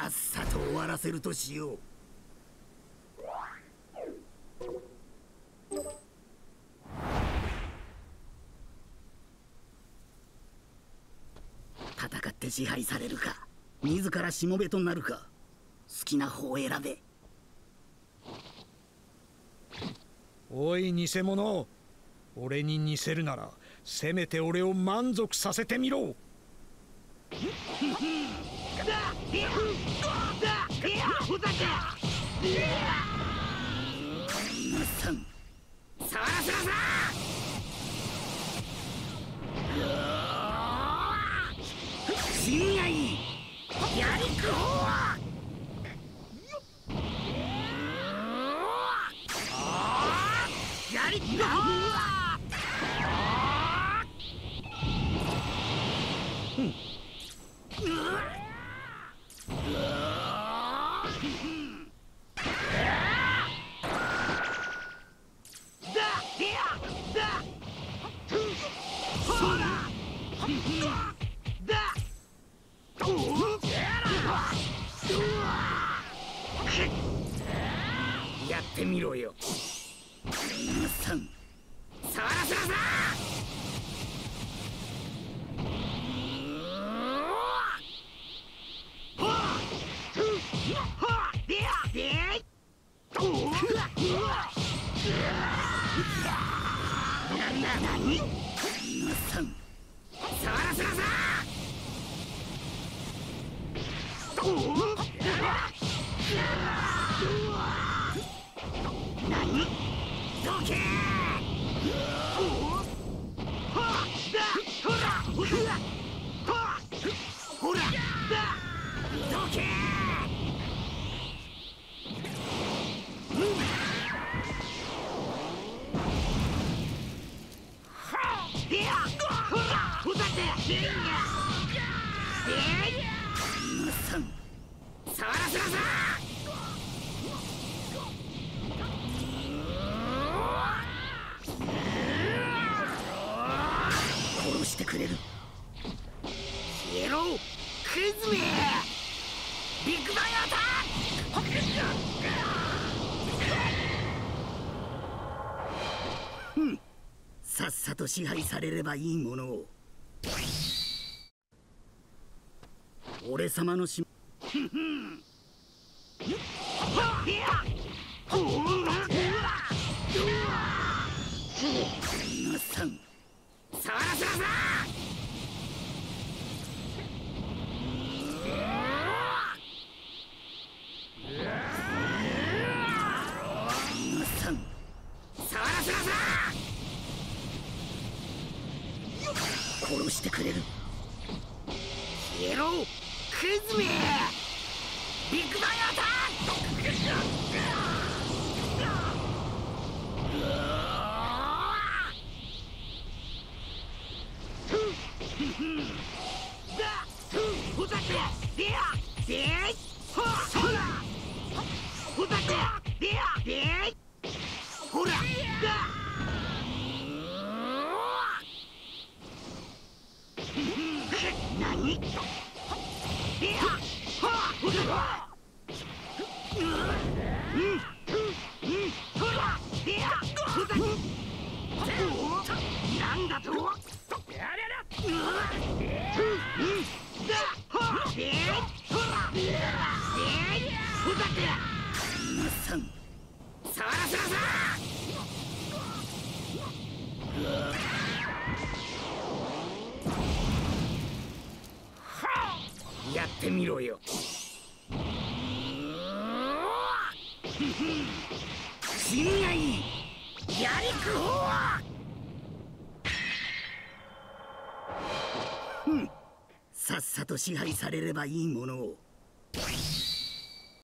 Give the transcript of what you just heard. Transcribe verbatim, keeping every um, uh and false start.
っさと終わらせるとしよう。戦って支配されるか、自らしもべとなるか、好きな方を選べ。 おい偽者、俺に似せるならせめて俺を満足させてみろ。さん触らせなさ心外やりくほうやりくほうやってみろよ。さん触らせなさなんだ何さん触らせなさ何どけほらどけ触らせなさ殺してくれる。消えろクズめ。ビッグバンアタック。うんさっさと支配されればいいものを。俺様のしさん触らせなささん触らせなさ殺してくれる。消えろクズめ。ビッグバンアタッほら何なんだとさん触らせなさやってみろよ。心外やりくほう。さっさと支配されればいいものを。